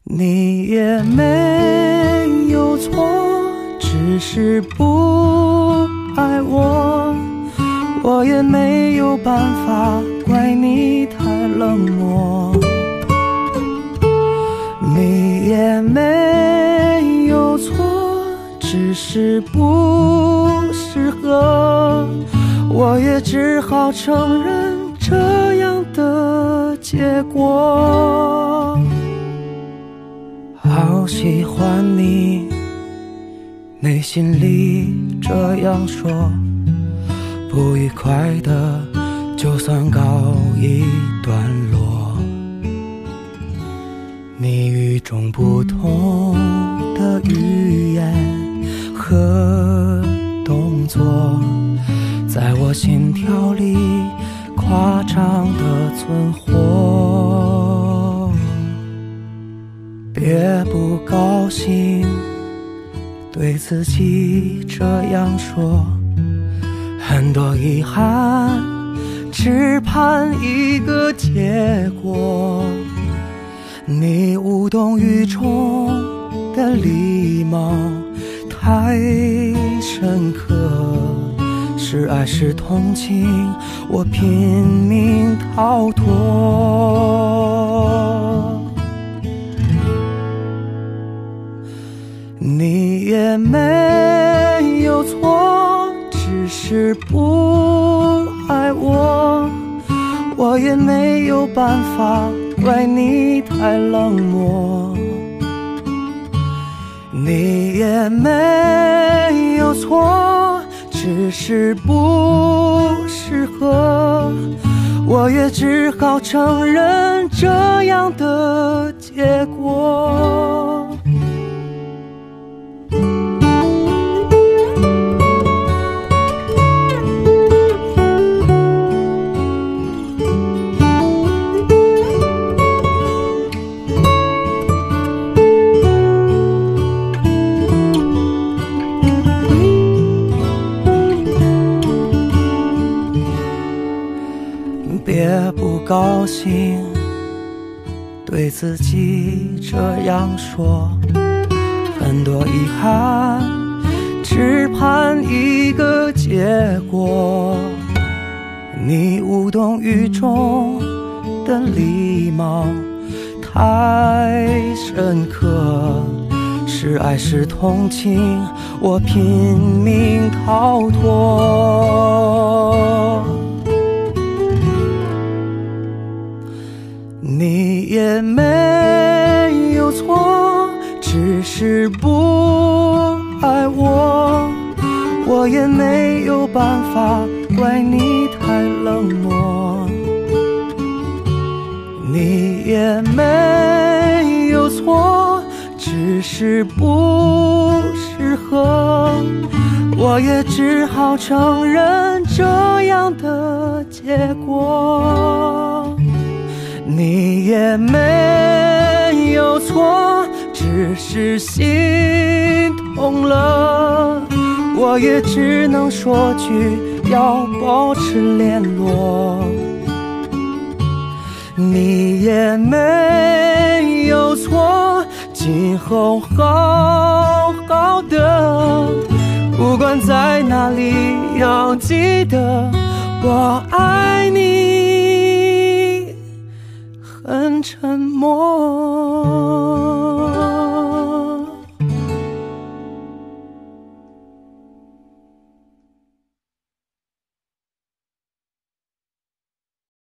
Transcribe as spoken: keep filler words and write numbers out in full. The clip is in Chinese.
你也没有错，只是不爱我，我也没有办法怪你太冷漠。你也没有错，只是不适合，我也只好承认这样的结果。好喜欢你，内心里这样说，不愉快的就算告一段落。你与众不同的语言和动作，在我心跳里夸张的存活。别不高兴，对自己这样说，很多遗憾，只盼一个结果。你无动于衷的礼貌太深刻，是爱是同情，我拼命逃脱。你也没有错，只是不爱我，我也没有办法怪你太冷漠。你也没有错，只是不适合，我也只好承认这样的结果。别不高兴，对自己这样说，很多遗憾，只盼一个结果。你无动于衷的礼貌太深刻，是爱是同情，我拼命逃脱。你也没有错，只是不爱我，我也没有办法怪你太冷漠。你也没有错，只是不适合，我也只好承认这样的结果。你也没有错，只是心痛了，我也只能说句要保持联络。你也没有错，今后好好的，不管在哪里要记得我爱你，很沉默。